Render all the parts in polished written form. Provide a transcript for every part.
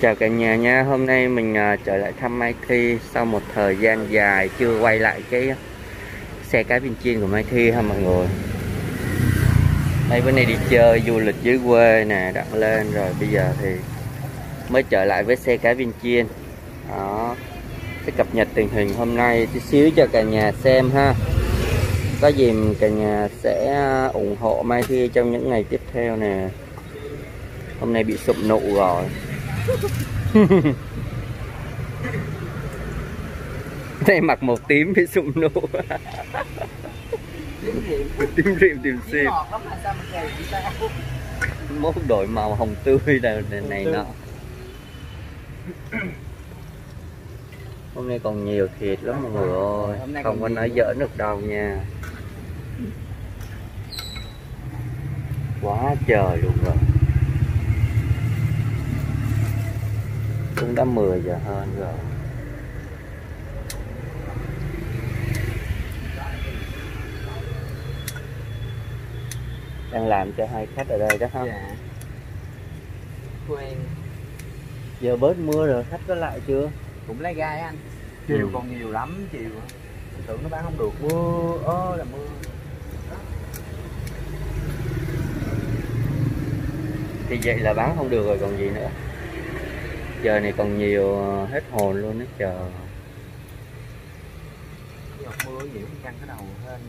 Chào cả nhà nha, hôm nay mình trở lại thăm Mai Thi sau một thời gian dài chưa quay lại cái xe cá viên chiên của Mai Thi ha mọi người. Đây bữa nay đi chơi du lịch dưới quê nè, đặng lên rồi bây giờ thì mới trở lại với xe cá viên chiên. Đó, sẽ cập nhật tình hình hôm nay tí xíu cho cả nhà xem ha. Có gì cả nhà sẽ ủng hộ Mai Thi trong những ngày tiếp theo nè. Hôm nay bị sụm nụ rồi. Đây mặc màu tím bị sụm nụ. Tím rịm tìm xìm. Mốt đổi màu hồng tươi này nọ. Hôm nay còn nhiều thịt lắm mọi người ơi, không có nói giỡn được đâu nha. Quá trời luôn rồi. Cũng đã 10 giờ hơn rồi. Đang làm cho hai khách ở đây đó không? Dạ. Quen. Giờ bớt mưa rồi, khách có lại chưa? Cũng lấy gai anh. Chiều còn nhiều lắm, chiều mình tưởng nó bán không được, mưa ơ là mưa. Thì vậy là bán không được rồi còn gì nữa. Giờ này còn nhiều hết hồn luôn đó chờ. Giọt mưa nhiều căng cái đầu lên.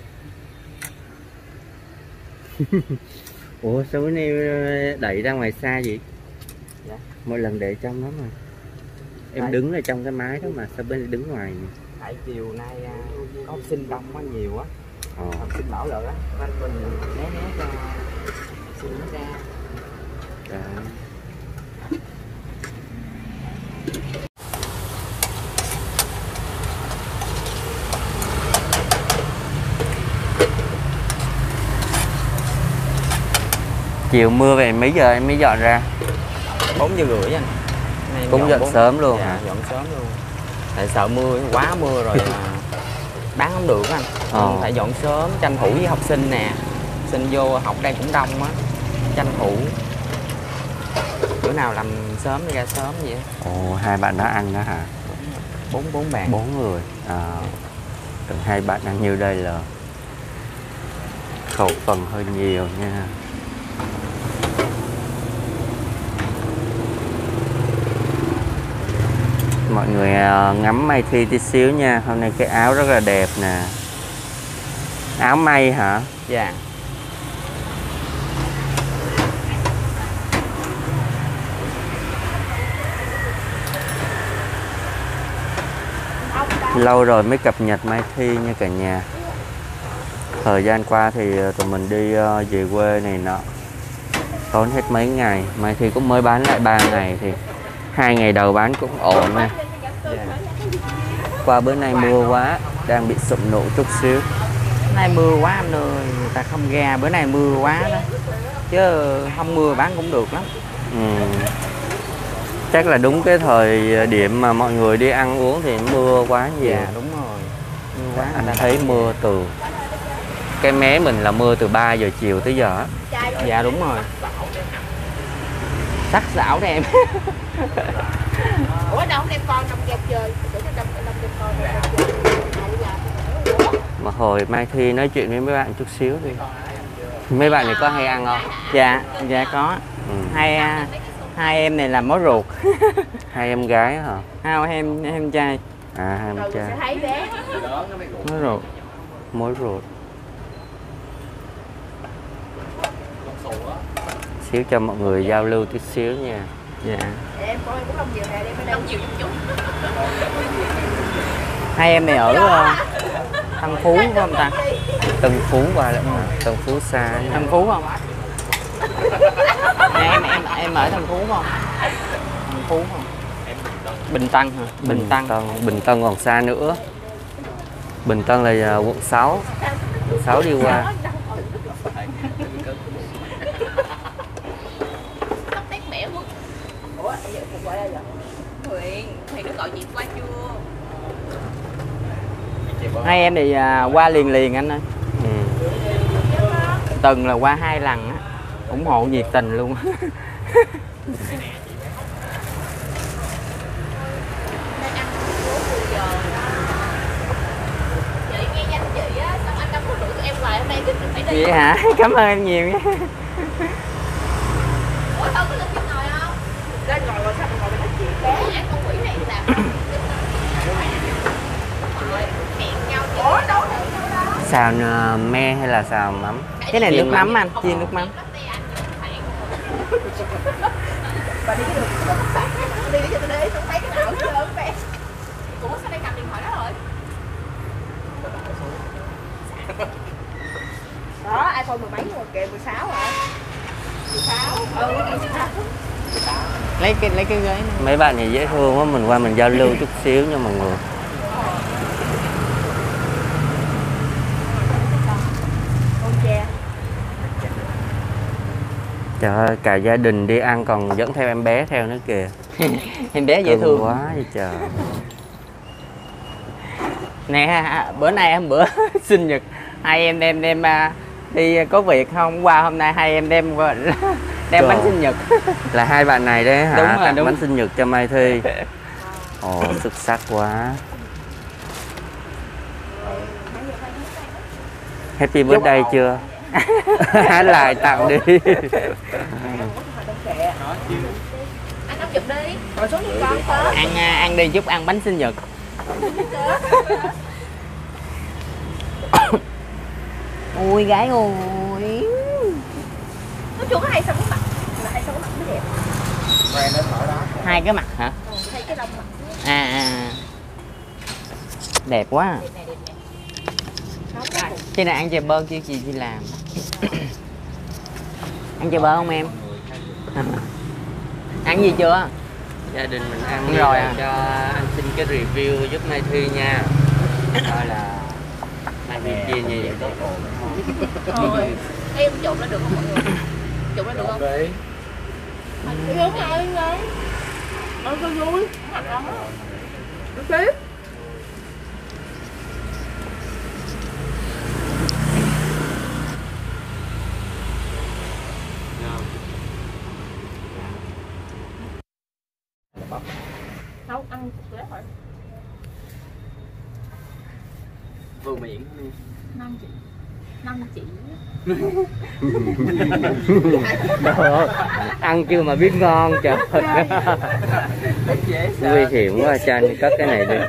Ủa sao bữa nay đẩy ra ngoài xa vậy? Dạ. Mỗi lần để trong lắm rồi. Em Đấy. đứng ở trong cái máy đó mà sao bên này đứng ngoài nhỉ? Tại chiều nay có học sinh đông quá nhiều á. Học sinh bảo lợi á, nên mình né cho học sinh nó ra. Đó. Chiều mưa về mấy giờ em mới dọn ra? 4 giờ rưỡi anh. Cũng dọn sớm luôn dạ, hả? dọn sớm luôn. Tại sợ mưa, quá mưa rồi bán không được anh. Phải dọn sớm, tranh thủ với học sinh nè. Học sinh vô học đây cũng đông á. Tranh thủ. Bữa nào làm sớm đi ra sớm vậy. Ồ, hai bạn đã ăn đó hả? Bốn bạn. 4 người. Từng hai bạn ăn nhiêu đây là khẩu phần hơi nhiều nha. Mọi người ngắm Mai Thi tí xíu nha. Hôm nay cái áo rất là đẹp nè. Áo may hả? Dạ. Lâu rồi mới cập nhật Mai Thi nha cả nhà. Thời gian qua thì tụi mình đi về quê này nọ, tốn hết mấy ngày. Mai Thi cũng mới bán lại 3 ngày thì 2 ngày đầu bán cũng ổn nè. Qua bữa nay mưa quá, đang bị sụm nụ chút xíu. Bữa nay mưa quá anh ơi, người ta không ra, bữa nay mưa quá đó. Chứ không mưa bán cũng được lắm. Chắc là đúng cái thời điểm mà mọi người đi ăn uống thì mưa quá nhiều. Dạ đúng rồi, mưa quá. Anh thấy mưa từ cái mé mình là mưa từ 3 giờ chiều tới giờ. Dạ đúng rồi. Sắc sảo đây em. Ủa đâu không đem con trong game chơi, tưởng trong đem con chơi. Mà hồi Mai Thi nói chuyện với mấy bạn chút xíu đi. Mấy bạn này có hay ăn không? Dạ, dạ có. Hai em này là mối ruột. Hai em gái hả? Hai em trai. À, hai em trai. Thấy bé. Mối ruột. Mối ruột. Xíu cho mọi người giao lưu tí xíu nha. Dạ. Em coi cũng đông nhiều nè, đem đông nhiều chút. Hai em này ở Tân Phú phải không ta? Tân Phú qua lắm mà, Tân Phú xa nha. Tân Phú không? Dạ, em ở Tân Phú không? Tân Phú không? Bình Tân hả? Bình Tân còn xa nữa. Bình Tân là quận 6. Quận 6 đi qua. Ủa, giờ cuộc gọi đây vậy? Huyền nó gọi chuyện qua chưa? Hai em thì qua liền anh ơi. Từng là qua 2 lần á, ủng hộ nhiệt tình luôn. Vậy hả? Cảm ơn em nhiều nha. Ủa Tân có lên trên ngồi không? Lên ngồi rồi sao ngồi nói chuyện đó. Dạ con quỷ này làm rồi hẹn nhau chứ. Ủa đâu đó. Xào me hay là xào mắm? Cái này Chiên nước mắm anh, chiên nước mắm. Bà đi cái đường đi cho tôi đi, tôi thấy cái nào hết trơn bé. Ủa sao đây cầm điện thoại đó rồi? Đó, iPhone 10 mấy rồi kìa, 16 hả? 16. 16. Lấy cái ghế này. Mấy bạn này dễ thương quá, mình qua mình giao lưu chút xíu nha mọi người. Con tre. Trời ơi, cả gia đình đi ăn còn dẫn theo em bé theo nữa kìa. Em bé dễ thương quá vậy trời. Nè, bữa nay hôm bữa sinh nhật hai em đem đi có việc không, qua hôm nay hai em đem Trời. bánh sinh nhật. Là hai bạn này đấy hả? Đúng rồi, Tặng đúng. bánh sinh nhật cho Mai Thi. Ồ, xuất sắc quá. Happy birthday chưa? Hát lại tặng đi. Anh nắm chụp đi. Rồi xuống đi con tới. Ăn đi chút ăn bánh sinh nhật. Ôi gái ơi. Nói chung có hai sao cái mặt. Là hai sao cái mặt mới đẹp. Hai cái mặt hả? Hay cái lông mặt. Đẹp quá. Đẹp nè. Khi nào ăn chè bơ chưa chị làm? Ăn chè bơ không em? Ăn gì chưa? Gia đình mình ăn Ăn đi rồi rồi à? cho anh xin cái review giúp Mai Thi nha. Coi là Mai Thi chia như vậy tốt ổn không? Thôi, em chụp nó được không mọi người? Chụp nó được không? Đúng rồi, ngon. Nó có vui. Mặt đó. Được tiếp. Nấu ăn dễ thôi. Vừa miệng. 5 chị. Đó, ăn chưa mà biết ngon trời. Nguy hiểm quá, cho anh cất cái này đi.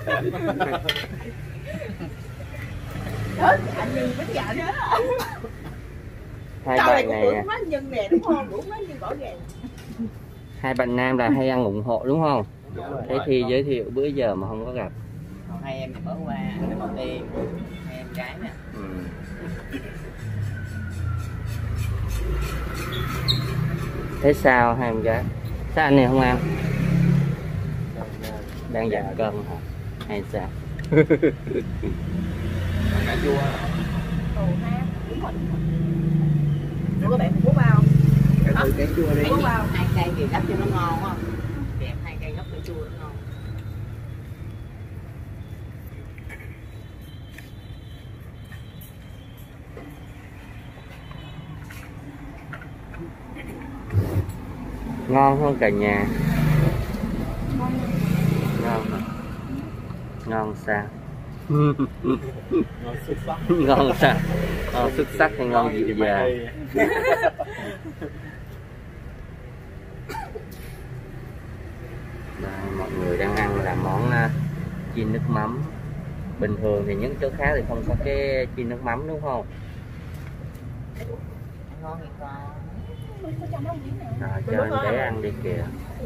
Anh đi bánh gạo đó. Hai Trời bạn cũng này đủ mấy nhân nè đúng không? Đủ mấy nhân rõ ràng. hai bạn nam là hay ăn ủng hộ đúng không? Thế thì giới thiệu bữa giờ mà không có gặp. Còn hai em thì mới qua lần đầu tiên. Hai em gái nè. Thế sao hai em gái? Sao anh này không ăn? Đang giảm cân hả? Hay sao? Ồ ha, đúng rồi. Ủa các bạn muốn bao? Cái chua đi. Muốn bao? Hai cây thì gấp cho nó ngon quá. Kẹp hai cây gấp cho chua nó ngon. Ngon không cả nhà? Ngon hả? Ngon sao? Ngon sao? Ngon xuất sắc hay ngon dịu dàng? Đây, mọi người đang ăn là món chiên nước mắm. Bình thường thì những chỗ khác thì không có cái chiên nước mắm đúng không? Ngon thì ngon. Rồi cho anh bé ăn đi kìa.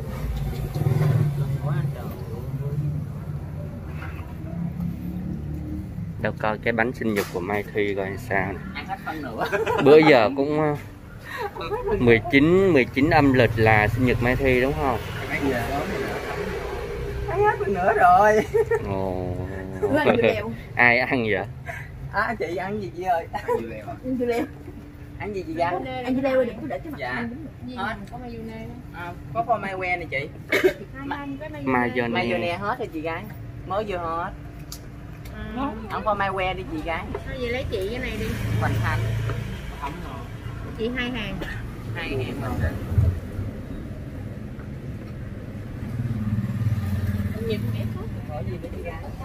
Đâu coi cái bánh sinh nhật của Mai Thi coi sao nè. Ăn hết phân nữa. Bữa giờ cũng 19 âm lịch là sinh nhật Mai Thi đúng không? Ăn hết phần nữa rồi. Ồ. Ăn dưa leo. Ai ăn vậy? À, chị ăn gì chị ơi? Ăn dưa leo. Ăn dưa leo. Ăn gì chị Giang? Ăn dưa leo đừng có để cái mặt. Dạ. Hết. Có mayonnaise. Có phô mai que này chị. Mayonnaise hết rồi chị gái. Mới vô hết. Không phô mai que đi chị gái. Thôi vậy lấy chị cái này đi. Hoành Thành. Không rồi. Chị 2 hàng. 2 hàng rồi. Nhiều cái khác. Có gì với chị gái?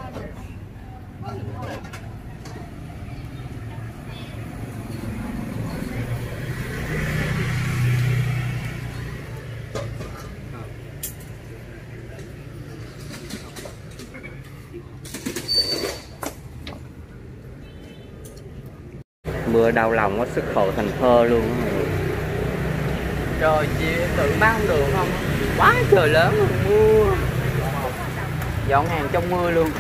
Mưa đau lòng quá, xuất khẩu thành thơ luôn á. Trời chị tự bán không được không? Quá trời lớn luôn, mưa. Dọn hàng trong mưa luôn.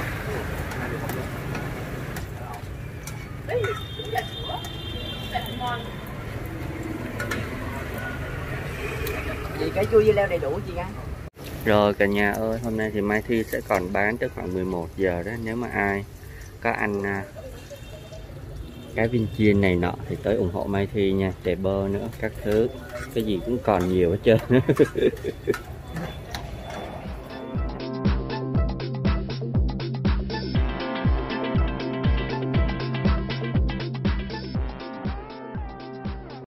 Chị cái chua dưa leo đầy đủ chị ăn. Rồi cả nhà ơi, hôm nay thì Mai Thi sẽ còn bán tới khoảng 11 giờ đó. Nếu mà ai có ăn cái viên chiên này nọ thì tới ủng hộ Mai Thi nha. Chè bơ nữa, các thứ, cái gì cũng còn nhiều hết trơn.